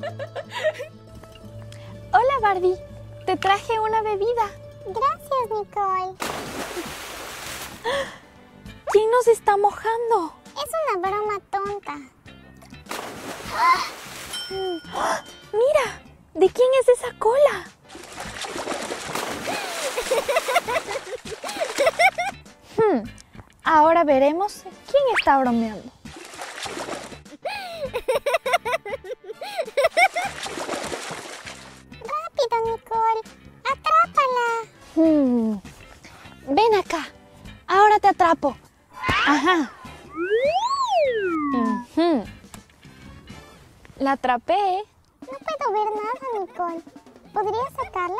Hola, Barbie. Te traje una bebida. Gracias, Nicole. ¿Quién nos está mojando? Es una broma tonta. Mira, ¿de quién es esa cola? Ahora veremos quién está bromeando. Rápido, Nicole. Atrápala. Ven acá. Ahora te atrapo. Ajá. La atrapé. No puedo ver nada, Nicole. ¿Podrías sacarla?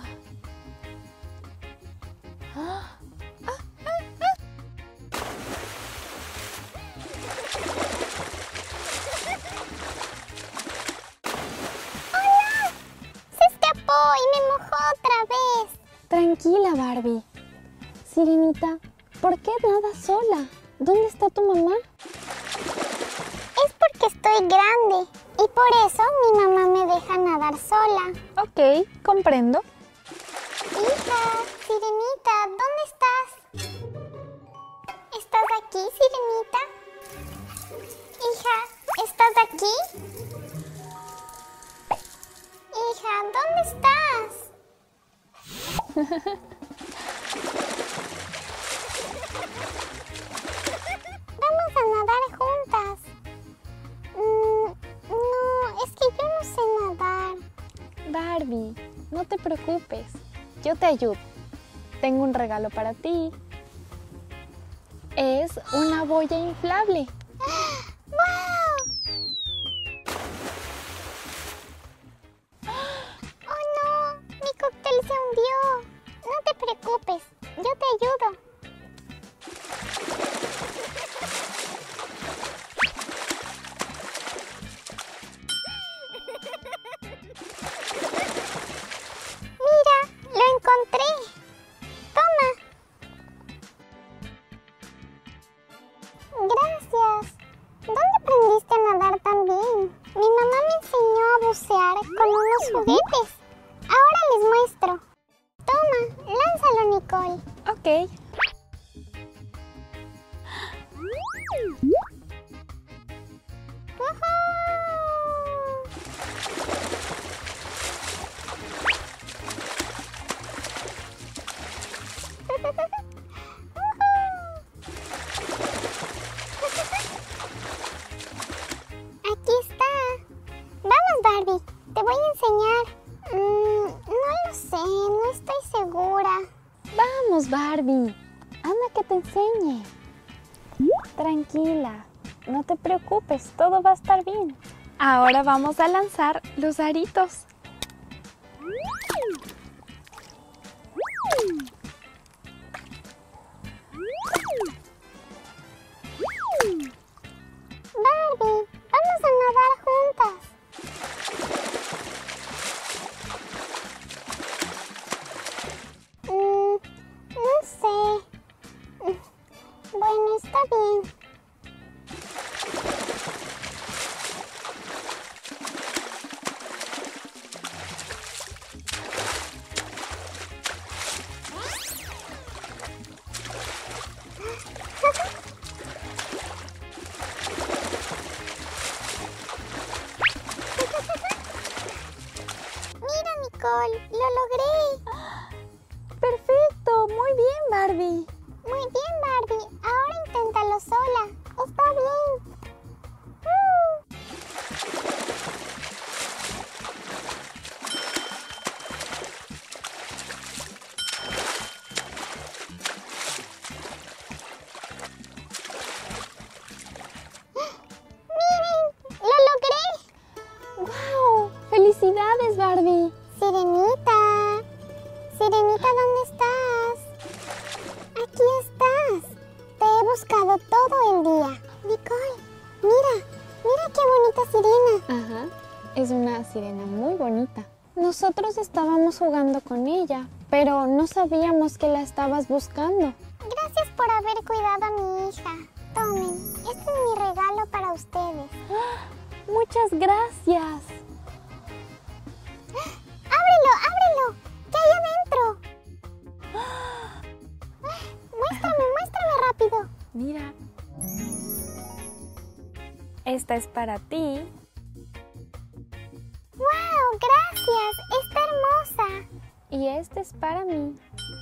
¡Hola! Se escapó y me mojó otra vez. Tranquila, Barbie. Sirenita, ¿por qué nadas sola? ¿Dónde está tu mamá? Es porque estoy grande y por eso mi mamá me deja nadar sola. Ok, comprendo. Hija, Sirenita, ¿dónde estás? ¿Estás aquí, Sirenita? Hija, ¿estás aquí? Hija, ¿dónde estás? Vamos a nadar juntas. No, es que yo no sé nadar. Barbie, no te preocupes. Yo te ayudo. Tengo un regalo para ti. Es una boya inflable. ¡Wow! ¡Oh no! Mi cóctel se hundió. No te preocupes, yo te ayudo. Mira, lo encontré. Toma. Gracias. ¿Dónde aprendiste a nadar tan bien? Mi mamá me enseñó a bucear con unos juguetes. Ahora les muestro. Toma, lánzalo, Nicole. Ok. Aquí está. Vamos, Barbie. Te voy a enseñar. No lo sé, no estoy segura. Vamos, Barbie. Anda que te enseñe. Tranquila. No te preocupes, todo va a estar bien. Ahora vamos a lanzar los aritos. Barbie, vamos a nadar juntas. No sé. Bueno, está bien. Mira, Nicole, lo logré. Perfecto, muy bien, Barbie. Muy bien, Barbie. Ahora inténtalo sola. Está bien. ¡Miren! ¡Lo logré! ¡Wow! ¡Felicidades, Barbie! Sirenita. Sirenita, ¿dónde estás? Aquí estás. Te he buscado todo el día. Nicole, mira. Mira qué bonita sirena. Ajá, es una sirena muy bonita. Nosotros estábamos jugando con ella, pero no sabíamos que la estabas buscando. Gracias por haber cuidado a mi hija. Tomen, este es mi regalo para ustedes. Muchas gracias. Mira. Esta es para ti. ¡Wow! ¡Gracias! ¡Está hermosa! Y este es para mí.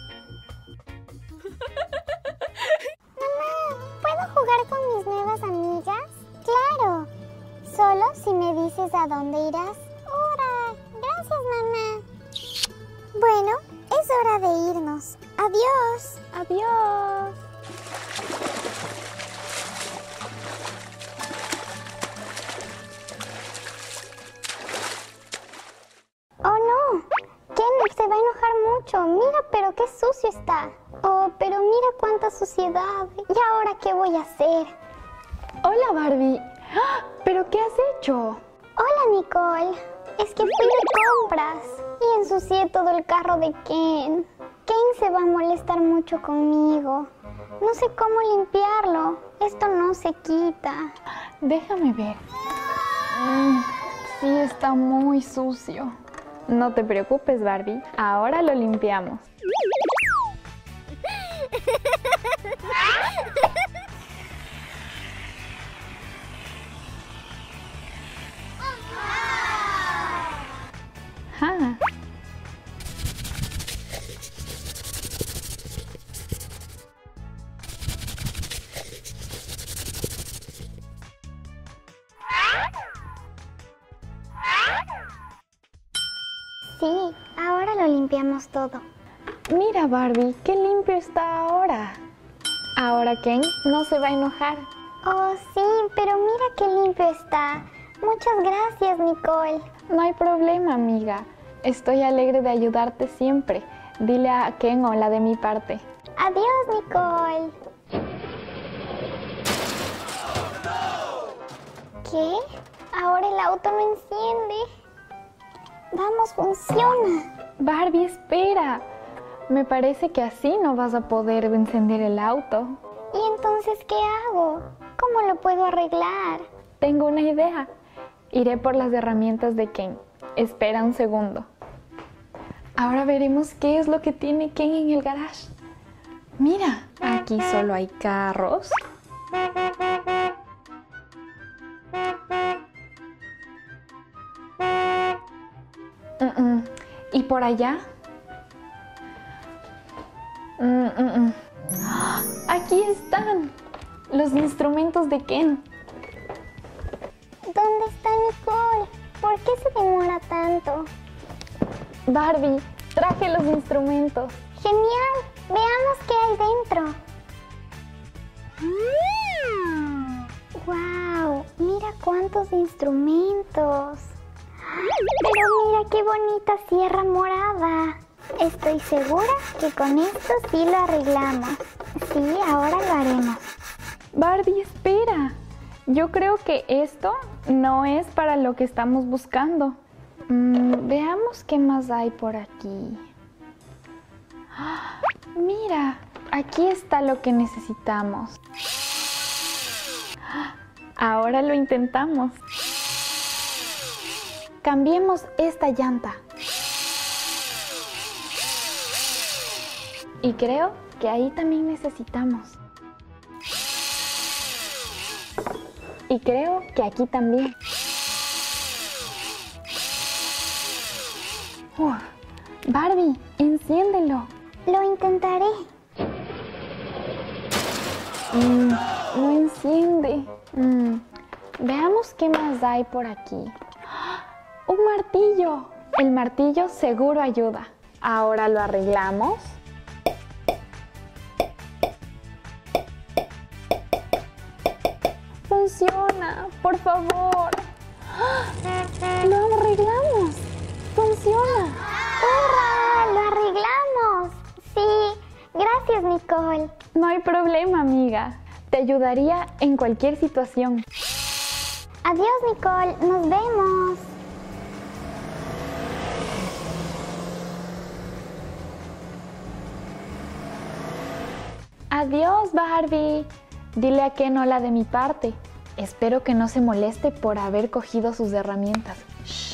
Mamá, ¿puedo jugar con mis nuevas amigas? ¡Claro! Solo si me dices a dónde irás. ¡Hora! ¡Gracias, mamá! Bueno, es hora de irnos. ¡Adiós! ¡Adiós! ¡Oh, no! Ken se va a enojar mucho. Mira, pero qué sucio está. Oh, pero mira cuánta suciedad. ¿Y ahora qué voy a hacer? Hola, Barbie. ¡Ah! ¿Pero qué has hecho? Hola, Nicole. Es que fui de compras y ensucié todo el carro de Ken. Ken se va a molestar mucho conmigo. No sé cómo limpiarlo. Esto no se quita. Déjame ver. Sí, está muy sucio. No te preocupes, Barbie. Ahora lo limpiamos. Ah. Sí, ahora lo limpiamos todo. Mira, Barbie, qué limpio está ahora. Ahora Ken no se va a enojar. Oh, sí, pero mira qué limpio está. Muchas gracias, Nicole. No hay problema, amiga. Estoy alegre de ayudarte siempre. Dile a Ken hola de mi parte. Adiós, Nicole. ¿Qué? Ahora el auto no enciende. Vamos, funciona. Barbie, espera. Me parece que así no vas a poder encender el auto. ¿Y entonces qué hago? ¿Cómo lo puedo arreglar? Tengo una idea. Iré por las herramientas de Ken. Espera un segundo. Ahora veremos qué es lo que tiene Ken en el garage. Mira, aquí solo hay carros. ¿Y por allá? Aquí están los instrumentos de Ken. ¿Dónde está Nicole? ¿Por qué se demora tanto? Barbie, traje los instrumentos. ¡Genial! Veamos qué hay dentro. ¡Wow! Mira cuántos instrumentos. Pero mira qué bonita sierra morada. Estoy segura que con esto sí lo arreglamos. Sí, ahora lo haremos. Barbie, espera. Yo creo que esto no es para lo que estamos buscando. Veamos qué más hay por aquí. Mira, aquí está lo que necesitamos. Ahora lo intentamos. Cambiemos esta llanta. Y creo que ahí también necesitamos. Y creo que aquí también. Barbie, enciéndelo. Lo intentaré. No enciende. Veamos qué más hay por aquí. ¡Un martillo! El martillo seguro ayuda. Ahora lo arreglamos. ¡Funciona! ¡Por favor! ¡Lo arreglamos! ¡Funciona! ¡Hurra! ¡Lo arreglamos! Sí, gracias, Nicole. No hay problema, amiga. Te ayudaría en cualquier situación. Adiós, Nicole. Nos vemos. Adiós, Barbie. Dile a Ken hola de mi parte. Espero que no se moleste por haber cogido sus herramientas. Shh.